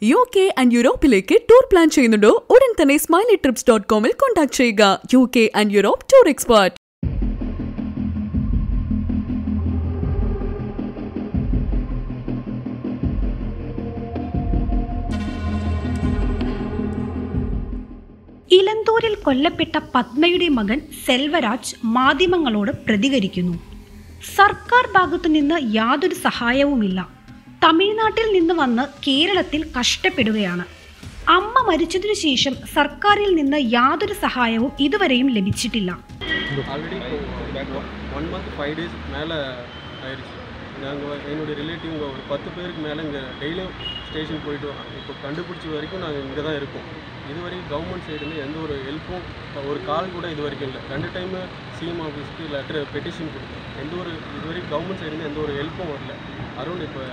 UK and Europeലേക്ക് tour plan ചെയ്യുന്നുണ്ടോ? ഉടൻ തന്നെ smileytrips.com-ൽ കോൺടാക്ട് ചെയ്യുക. UK and Europe tour expert. ഇലന്തൂരിൽ കൊല്ലപ്പെട്ട പത്മയുടെ മകൻ സെൽവരാജ് മാധ്യമങ്ങളോട് പ്രതികരിക്കുന്നു. സർക്കാർ ഭാഗത്തുനിന്ന് യാതൊരു സഹായവുമില്ല. തമിഴ്നാട്ടിൽ നിന്ന് വന്ന് കേരളത്തിൽ കഷ്ടപ്പെടുകയാണ്. അമ്മ മരിച്ചതിനു ശേഷം സർക്കാരിൽ നിന്ന് യാതൊരു സഹായവും ഇതുവരെയും ലഭിച്ചിട്ടില്ല. என்னுடைய ரிலேட்டிவ்ங்க ஒரு 10 பேருக்கு மேலே இங்கே டெய்லியும் ஸ்டேஷன் போயிட்டு இப்போ கண்டுபிடிச்ச வரைக்கும் நாங்கள் இங்கே தான் இருக்கோம். இதுவரைக்கும் கவர்மெண்ட் சைடுலேருந்து எந்த ஒரு ஹெல்ப்பும் ஒரு கால் கூட இது வரைக்கும் இல்லை. 2 டைமு சிஎம் ஆஃபீஸ்க்கு லெட்டர் பெட்டிஷன் கொடுத்தோம். இதுவரைக்கும் கவர்மெண்ட் சைடுலேருந்து எந்த ஒரு ஹெல்ப்பும் வரல. அரௌண்ட் இப்போ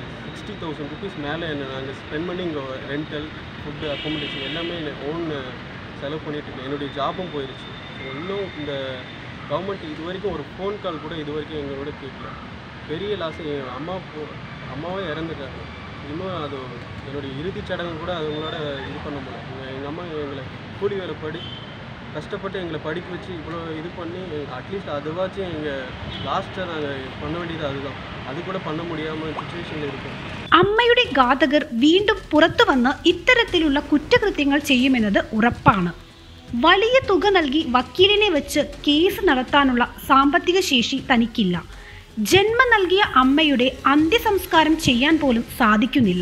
60,000 ருபீஸ் மேலே நாங்கள் ஸ்பெண்ட் பண்ணி இங்கே ரெண்டல் ஃபுட்டு அக்கோமடேஷன் எல்லாமே ஓன் செலவு பண்ணிகிட்ருக்கோம். என்னுடைய ஜாபும் போயிடுச்சு. இன்னும் இந்த கவர்மெண்ட் இது வரைக்கும் ஒரு ஃபோன் கால் கூட இது வரைக்கும் எங்களோட கேட்கல. பெரிய லாஸ். எங்கள் அம்மாவே இறந்துட்டாங்க. இன்னும் அது என்னுடைய இறுதிச் சடங்கு கூட அவங்களோட இது பண்ண முடியல. எங்கள் அம்மா எங்களை கூலி வேலை கஷ்டப்பட்டு எங்களை படிக்க வச்சு இவ்வளோ இது பண்ணி அட்லீஸ்ட் அதுவாச்சும் எங்கள் லாஸ்ட்டாக நாங்கள் பண்ண வேண்டியது அதுதான். அது கூட பண்ண முடியாமல் സിറ്റുവേഷനിൽ இருக்கும். അമ്മയുടെ ഘാതകർ വീണ്ടും പുറത്തു വന്ന് ഇത്തരത്തിലുള്ള കുറ്റകൃത്യങ്ങൾ ചെയ്യുമെന്നത് ഉറപ്പാണ്. വലിയ തുക നൽകി വക്കീലിനെ വെച്ച് കേസ് നടത്താനുള്ള സാമ്പത്തിക ശേഷി തനിക്കില്ല. ജന്മം നൽകിയ അമ്മയുടെ അന്ത്യസംസ്കാരം ചെയ്യാൻ പോലും സാധിക്കുന്നില്ല.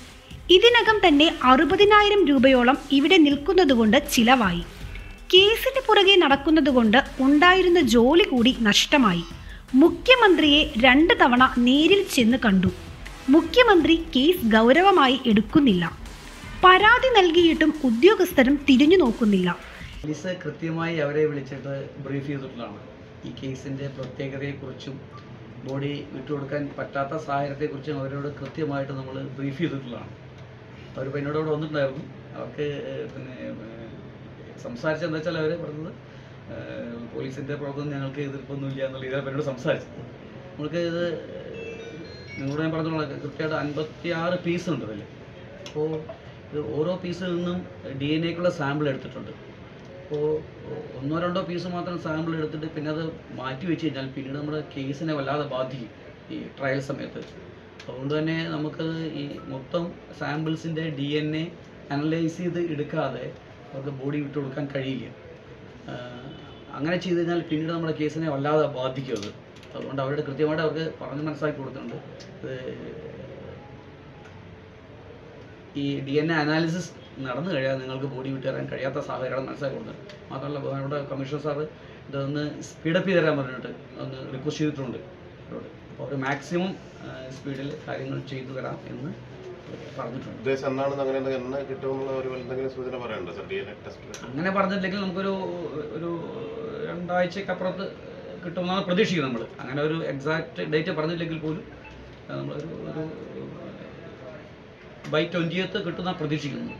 ഇതിനകം തന്നെ 60,000 രൂപയോളം ഇവിടെ നിൽക്കുന്നതുകൊണ്ട് ചിലവായി. കേസിന് പുറകെ നടക്കുന്നതുകൊണ്ട് ഉണ്ടായിരുന്ന ജോലി കൂടി നഷ്ടമായി. മുഖ്യമന്ത്രിയെ 2 തവണ നേരിൽ ചെന്ന് കണ്ടു. മുഖ്യമന്ത്രി കേസ് ഗൗരവമായി എടുക്കുന്നില്ല. പരാതി നൽകിയിട്ടും ഉദ്യോഗസ്ഥരും തിരിഞ്ഞു നോക്കുന്നില്ല. പോലീസ് കൃത്യമായി അവരെ വിളിച്ചിട്ട് ബ്രീഫ് ചെയ്തിട്ടുള്ളതാണ്. ഈ കേസിൻ്റെ പ്രത്യേകതയെക്കുറിച്ചും ബോഡി വിട്ടുകൊടുക്കാൻ പറ്റാത്ത സാഹചര്യത്തെക്കുറിച്ചും അവരോട് കൃത്യമായിട്ട് നമ്മൾ ബ്രീഫ് ചെയ്തിട്ടുള്ളതാണ്. അവരിപ്പോൾ എന്നോട് അവിടെ വന്നിട്ടുണ്ടായിരുന്നു. അവർക്ക് പിന്നെ സംസാരിച്ചെന്താ വെച്ചാൽ അവർ പറഞ്ഞത് പോലീസിൻ്റെ പ്രവർത്തനം ഞങ്ങൾക്ക് എതിർപ്പൊന്നുമില്ല എന്നുള്ള ഇതാണ് എന്നോട് സംസാരിച്ചത്. നമ്മൾക്ക് ഇത് നിങ്ങളോട് ഞാൻ പറഞ്ഞോളാം, കൃത്യമായിട്ട് 56 പീസ് ഉണ്ട് അതിൽ. അപ്പോൾ ഇത് ഓരോ പീസിൽ നിന്നും DNA-ക്കുള്ള സാമ്പിൾ എടുത്തിട്ടുണ്ട്. അപ്പോൾ 1-2 പീസ് മാത്രം സാമ്പിൾ എടുത്തിട്ട് പിന്നെ അത് മാറ്റി വെച്ച് കഴിഞ്ഞാൽ പിന്നീട് നമ്മുടെ കേസിനെ വല്ലാതെ ബാധിക്കും ഈ ട്രയൽ സമയത്ത്. അതുകൊണ്ട് തന്നെ നമുക്കത് ഈ മൊത്തം സാമ്പിൾസിൻ്റെ DNA അനലൈസ് ചെയ്ത് എടുക്കാതെ അവർക്ക് ബോഡി വിട്ടു കൊടുക്കാൻ കഴിയില്ല. അങ്ങനെ ചെയ്ത് കഴിഞ്ഞാൽ പിന്നീട് നമ്മുടെ കേസിനെ വല്ലാതെ ബാധിക്കും അത്. അതുകൊണ്ട് അവരുടെ കൃത്യമായിട്ട് അവർക്ക് പറഞ്ഞ് മനസ്സിലാക്കി കൊടുത്തിട്ടുണ്ട്. ഈ DNA അനാലിസിസ് നടന്നു കഴിയാതെ നിങ്ങൾക്ക് ബോഡി വിട്ടു തരാൻ കഴിയാത്ത സാഹചര്യം മനസ്സിലാക്കി കൊടുത്തിട്ടുണ്ട്. മാത്രമല്ല നമ്മുടെ കമ്മീഷണർ സാറ് ഇതൊന്ന് സ്പീഡപ്പ് ചെയ്ത് തരാൻ പറഞ്ഞിട്ട് ഒന്ന് റിക്വസ്റ്റ് ചെയ്തിട്ടുണ്ട് അവരോട്. അപ്പോൾ അവർ മാക്സിമം സ്പീഡിൽ കാര്യങ്ങൾ ചെയ്തു തരാം എന്ന് പറഞ്ഞിട്ടുണ്ട്. അങ്ങനെ പറഞ്ഞില്ലെങ്കിൽ നമുക്കൊരു 2 ആഴ്ചക്കപ്പുറത്ത് കിട്ടുമെന്നാണ് പ്രതീക്ഷിക്കുന്നത് നമ്മൾ. അങ്ങനെ ഒരു എക്സാക്റ്റ് ഡേറ്റ് പറഞ്ഞില്ലെങ്കിൽ പോലും നമ്മളൊരു ബൈ 20th കിട്ടുന്ന പ്രതീക്ഷിക്കുന്നു.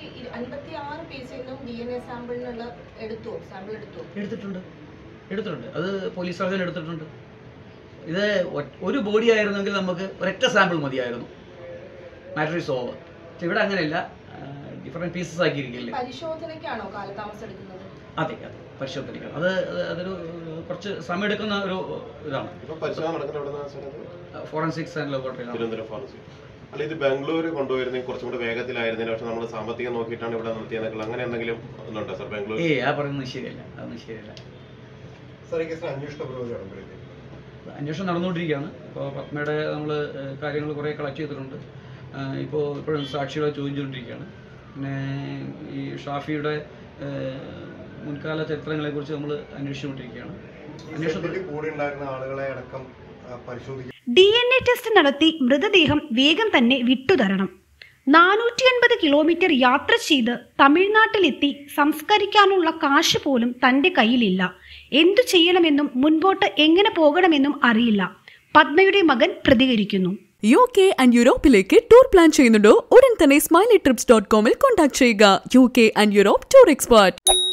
എടുത്തിട്ടുണ്ട്. അത് പോലീസ് സർജൻ എടുത്തിട്ടുണ്ട്. ഇത് ഒരു ബോഡി ആയിരുന്നെങ്കിൽ നമുക്ക് ഒരൊറ്റ സാമ്പിൾ മതിയായിരുന്നു. Matter is over. പക്ഷെ ഇവിടെ അങ്ങനെയല്ല, ഡിഫറെൻറ്റ് പീസസ് ആക്കിയിരിക്കില്ലേ. അതെ, പരിശോധനയ്ക്കാണ്. അതൊരു കുറച്ച് സമയം എടുക്കുന്ന ഒരു ഇതാണ്. Forensics and laboratory. അല്ല, ഇത് ബാംഗ്ലൂർ കൊണ്ടുവരുന്ന കുറച്ചും കൂടെ വേഗത്തിലായിരുന്നില്ല. പക്ഷെ നമ്മൾ സാമ്പത്തികം നോക്കിയിട്ടാണ് ഇവിടെ നിർത്തിയെന്നൊക്കെ അങ്ങനെ എന്തെങ്കിലും ഒന്നുണ്ടോ സാർ? ബാംഗ്ലൂർ പറയുന്നത് ശരിയല്ല, അതൊന്നും ശരിയല്ല. അന്വേഷണം നടന്നുകൊണ്ടിരിക്കുകയാണ്. ഇപ്പോൾ പത്മയുടെ നമ്മൾ കാര്യങ്ങൾ കുറേ കളക്ട് ചെയ്തിട്ടുണ്ട്. ഇപ്പോഴും സാക്ഷികളെ ചോദ്യം ചെയ്തുകൊണ്ടിരിക്കുകയാണ്. പിന്നെ ഈ ഷാഫിയുടെ മുൻകാല ചരിത്രങ്ങളെക്കുറിച്ച് നമ്മൾ അന്വേഷിച്ചുകൊണ്ടിരിക്കുകയാണ്. DNA ടെസ്റ്റ് നടത്തി മൃതദേഹം വേഗം തന്നെ വിട്ടുതരണം. 450 കിലോമീറ്റർ യാത്ര ചെയ്ത് തമിഴ്നാട്ടിലെത്തി സംസ്കരിക്കാനുള്ള കാശ് പോലും തന്റെ കയ്യിലില്ല. എന്തു ചെയ്യണമെന്നും മുൻപോട്ട് എങ്ങനെ പോകണമെന്നും അറിയില്ല. പത്മയുടെ മകൻ പ്രതികരിക്കുന്നു. UK and Europeലേക്ക് ടൂർ പ്ലാൻ ചെയ്യുന്നുണ്ടോ? ഉടൻ തന്നെ smileytrips.com-ൽ കോൺടാക്ട് ചെയ്യുക. UK and Europe tour expert.